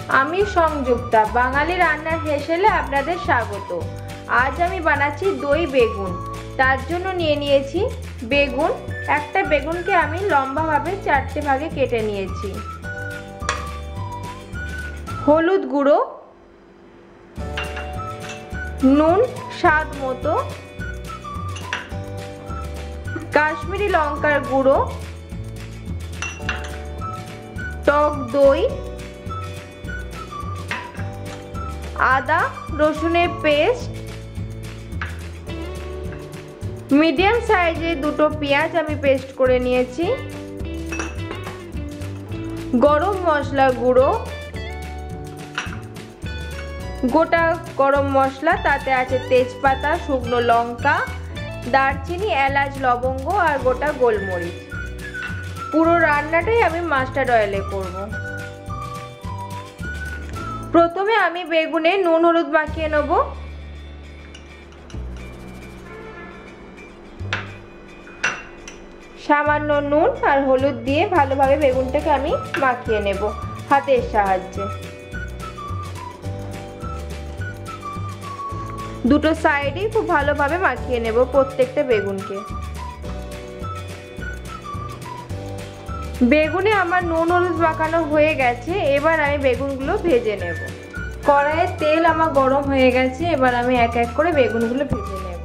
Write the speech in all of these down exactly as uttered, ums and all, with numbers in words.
আমি সংযুক্তা, বাঙালি রান্নার হেসেলে আপনাদের স্বাগত। আজ আমি বানাচ্ছি দই বেগুন। তার জন্য নিয়ে নিয়েছি বেগুন। একটা বেগুনকে আমি লম্বাভাবে চারটে ভাগে কেটে নিয়েছি। হলুদ গুঁড়ো, নুন স্বাদ মতো, কাশ্মীরি লঙ্কার গুঁড়ো, টক দই, আদা রসুনের পেস্ট, মিডিয়াম সাইজের দুটো পেঁয়াজ আমি পেস্ট করে নিয়েছি, গরম মশলা গুঁড়ো, গোটা গরম মশলা, তাতে আছে তেজপাতা, শুকনো লঙ্কা, দারচিনি, এলাচ, লবঙ্গ আর গোটা গোলমরিচ। পুরো রান্নাটাই আমি মাস্টার্ড অয়েলে করব। প্রথমে আমি বেগুনে নুন হলুদ মাখিয়ে নেব। সামান্য নুন আর হলুদ দিয়ে ভালোভাবে বেগুনটাকে আমি মাখিয়ে নেব হাতের সাহায্যে। দুটো সাইডেই খুব ভালোভাবে মাখিয়ে নেব প্রত্যেকটা বেগুনকে। বেগুনে আমার নুন হলুদ মাখানো হয়ে গেছে। এবার আমি বেগুনগুলো ভেজে নেব। কড়াইয়ে তেল আমার গরম হয়ে গেছে। এবার আমি এক এক করে বেগুনগুলো ভেজে নেব।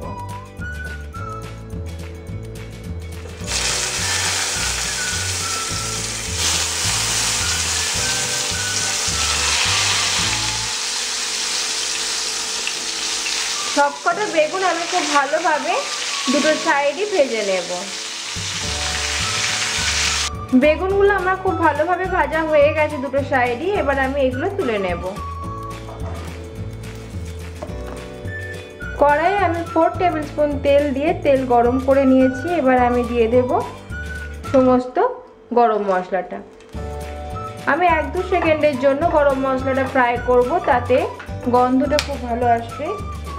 সবকটা বেগুন আমি খুব ভালোভাবে দুটো সাইডই ভেজে নেব। বেগুনগুলো আমার খুব ভালোভাবে ভাজা হয়ে গেছে দুটো সাইডই। এবার আমি এগুলো তুলে নেব। কড়াইয়ে আমি ফোর টেবিল স্পুন তেল দিয়ে তেল গরম করে নিয়েছি। এবার আমি দিয়ে দেব সমস্ত গরম মশলাটা। আমি এক দু সেকেন্ডের জন্য গরম মশলাটা ফ্রাই করব, তাতে গন্ধটা খুব ভালো আসবে।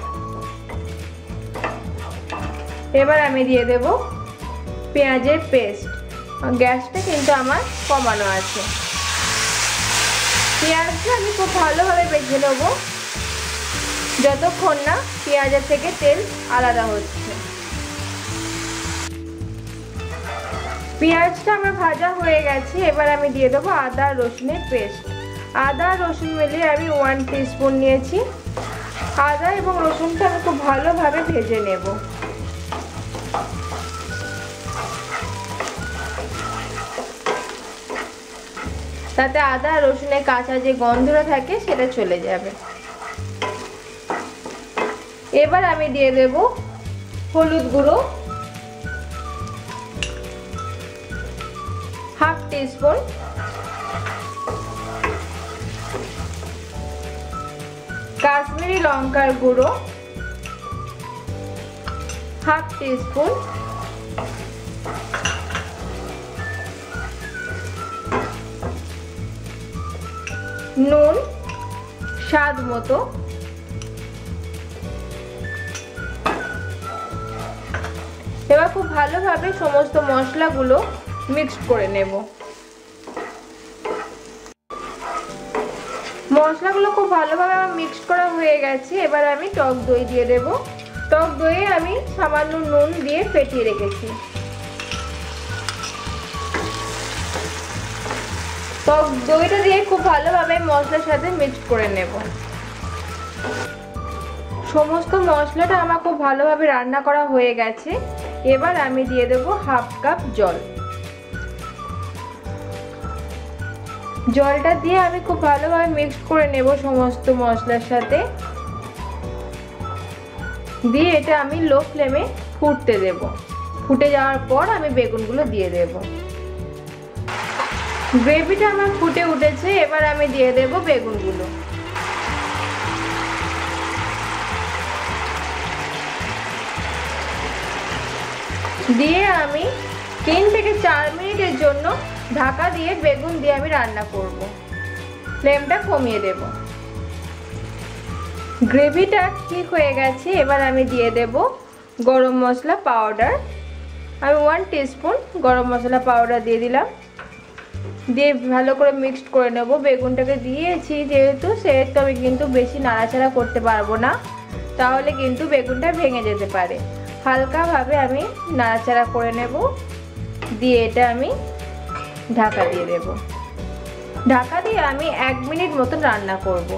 এবার আমি দিয়ে দেব পেঁয়াজের পেস্ট। গ্যাসটা কিন্তু আমার কমানো আছে। পেঁয়াজটা আমি খুব ভালোভাবে ভেজে নেব যতক্ষণ না পেঁয়াজের থেকে তেল আলাদা হচ্ছে। পেঁয়াজটা আমার ভাজা হয়ে গেছে। এবার আমি দিয়ে দেবো আদা রসুনের পেস্ট। আদা রসুন মিলিয়ে আমি ওয়ান টিস্পুন নিয়েছি। আদা এবং রসুনটা আমি খুব ভালোভাবে ভেজে নেব। তাতে আদা রসুনের কাঁচা যে গন্ধটা থাকে সেটা চলে যাবে। এবার আমি দিয়ে দেব হলুদ গুঁড়ো হাফ টিস্পুন, কাশ্মীরি লঙ্কার গুঁড়ো হাফ টিস্পুন, নুন স্বাদ মতো, এবার খুব ভালোভাবে সমস্ত মশলাগুলো মিক্সড করে নেব। মশলাগুলো খুব ভালোভাবে আমার মিক্সড করা হয়ে গেছে। এবার আমি টক দই দিয়ে দেব। টক দইয়ে আমি সামান্য নুন দিয়ে ফেটিয়ে রেখেছি। টক দইটা দিয়ে খুব ভালোভাবে মশলার সাথে মিক্সড করে নেব। সমস্ত মশলাটা আমার খুব ভালোভাবে রান্না করা হয়ে গেছে। এবার আমি দিয়ে দেব হাফ কাপ জল। জলটা দিয়ে আমি খুব ভালোভাবে মিক্সড করে নেব সমস্ত মশলার সাথে। দিয়ে এটা আমি লো ফ্লেমে ফুটতে দেব। ফুটে যাওয়ার পর আমি বেগুনগুলো দিয়ে দেব। গ্রেভিটা আমার ফুটে উঠেছে। এবার আমি দিয়ে দেব বেগুনগুলো। দিয়ে আমি তিন থেকে চার মিনিটের জন্য ঢাকা দিয়ে বেগুন দিয়ে আমি রান্না করব। ফ্লেমটা কমিয়ে দেব। গ্রেভিটা ঠিক হয়ে গেছে। এবার আমি দিয়ে দেব গরম মশলা পাউডার। আমি one teaspoon garam masala powder দিয়ে দিলাম। দিয়ে ভালো করে মিক্সড করে নেব। বেগুনটাকে দিয়েছি যেহেতু, সেহেতু আমি কিন্তু বেশি নাড়াচাড়া করতে পারবো না, তাহলে কিন্তু বেগুনটা ভেঙে যেতে পারে। হালকাভাবে আমি নাড়াচাড়া করে নেব, দিয়ে এটা আমি ঢাকা দিয়ে দেব। ঢাকা দিয়ে আমি এক মিনিট মতন রান্না করব।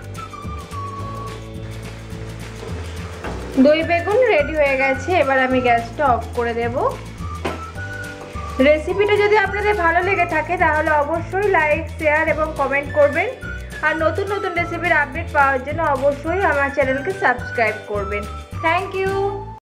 দই বেগুন রেডি হয়ে গেছে, এবার আমি গ্যাসটা অফ করে দেব। রেসিপিটা যদি আপনাদের ভালো লেগে থাকে তাহলে অবশ্যই লাইক, শেয়ার এবং কমেন্ট করবেন। আর নতুন নতুন রেসিপির আপডেট পাওয়ার জন্য অবশ্যই আমার চ্যানেলকে সাবস্ক্রাইব করবেন। Thank you.